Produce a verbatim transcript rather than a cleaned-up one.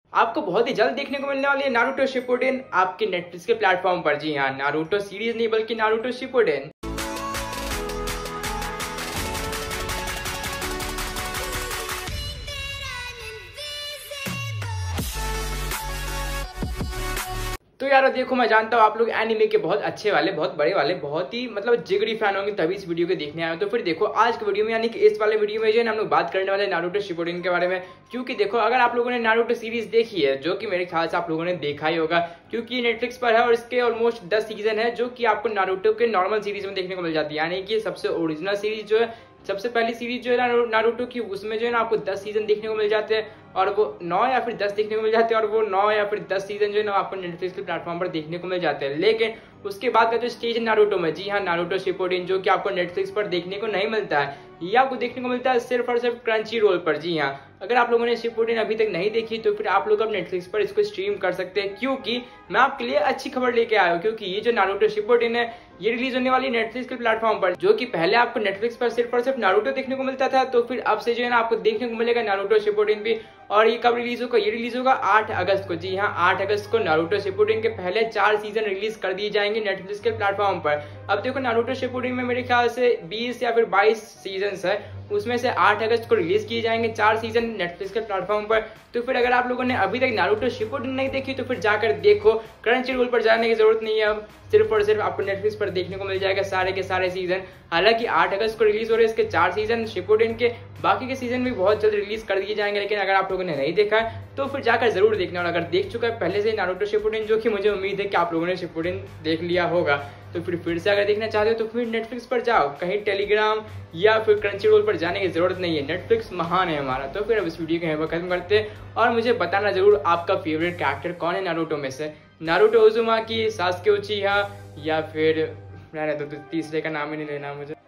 आपको बहुत ही जल्द देखने को मिलने वाली है नारुतो शिपुडेन आपके नेटफ्लिक्स के प्लेटफॉर्म पर। जी हाँ, नारुतो सीरीज नहीं बल्कि नारुतो शिपुडेन। तो यार देखो, मैं जानता हूँ आप लोग एनिमे के बहुत अच्छे वाले, बहुत बड़े वाले, बहुत ही मतलब जिगरी फैन होंगे, तभी इस वीडियो को देखने आए हो। तो फिर देखो आज के वीडियो में, यानी कि इस वाले वीडियो में जो है हम लोग बात करने वाले नारुतो शिपुडेन के बारे में। क्योंकि देखो, अगर आप लोगों ने नारुतो सीरीज देखी है, जो कि मेरे ख्याल से आप लोगों ने देखा ही होगा, क्योंकि ये नेटफ्लिक्स पर है और इसके ऑलमोस्ट दस सीजन है, जो कि आपको नारुतो के नॉर्मल सीरीज में देखने को मिल जाती है। यानी कि सबसे ओरिजिनल सीरीज जो है, सबसे पहली सीरीज जो है ना नारुतो की, उसमें जो है ना आपको दस सीजन देखने को मिल जाते हैं, और वो नौ या फिर दस देखने को मिल जाते हैं, और वो नौ या फिर दस सीजन जो है ना आपको नेटफ्लिक्स के प्लेटफॉर्म पर देखने को मिल जाते हैं। लेकिन उसके बाद का जो स्टेज है नारुतो में, जी हाँ, नारुतो शिपुडेन, जो कि आपको नेटफ्लिक्स पर देखने को नहीं मिलता है, ये आपको देखने को मिलता है सिर्फ और सिर्फ क्रंची रोल पर। जी हाँ, अगर आप लोगों ने शिपुडेन अभी तक नहीं देखी तो फिर आप लोग अब नेटफ्लिक्स पर इसको स्ट्रीम कर सकते हैं, क्योंकि मैं आपके लिए अच्छी खबर लेके आया हूँ। क्योंकि ये जो नारुतो शिपुडेन है, ये रिलीज होने वाली नेटफ्लिक्स के प्लेटफॉर्म पर, जो कि पहले आपको नेटफ्लिक्स पर सिर्फ और सिर्फ नारुतो देखने को मिलता था, तो फिर अब से जो है ना आपको देखने को मिलेगा नारुतो शिपुडेन भी। और ये कब रिलीज होगा? ये रिलीज होगा आठ अगस्त को। जी हाँ, आठ अगस्त को नारुतो शिपुडेन के पहले चार सीजन रिलीज कर दिए जाएंगे नेटफ्लिक्स के प्लेटफॉर्म पर। अब देखो, नारुतो शिपुडेन में मेरे ख्याल से बीस या फिर बाईस सीजन है, उसमें से आठ अगस्त को रिलीज किए जाएंगे चार सीजन नेटफ्लिक्स के प्लेटफॉर्म पर। तो फिर अगर आप लोगों ने अभी तक नारुतो शिपुडेन नहीं देखी तो फिर जाकर देखो, क्रंची रोल पर जाने की जरूरत नहीं है। अब सिर्फ और सिर्फ आपको नेटफ्लिक्स पर देखने को मिल जाएगा सारे के सारे सीजन। हालांकि आठ अगस्त को रिलीज हो रहे हैं इसके चार सीजन शिपुडेन के, बाकी के सीजन भी बहुत जल्द रिलीज कर दिए जाएंगे। लेकिन अगर आप लोगों ने नहीं देखा है तो फिर जाकर जरूर देखना, और अगर देख चुका है पहले से नारुतो शिपुडेन, जो कि मुझे उम्मीद है कि आप लोगों ने शिपुडेन देख लिया होगा, तो फिर फिर से अगर देखना चाहते हो तो फिर नेटफ्लिक्स पर जाओ, कहीं टेलीग्राम या फिर क्रंची रोल पर जाने की जरूरत नहीं है। नेटफ्लिक्स महान है हमारा। तो फिर अब इस वीडियो को यहाँ पर खत्म करते हैं, और मुझे बताना जरूर आपका फेवरेट कैरेक्टर कौन है नारुतो में से, नारुतो उज़ुमाकी, सास्के उचिहा, या फिर रहने दो, तीसरे का नाम ही नहीं लेना मुझे।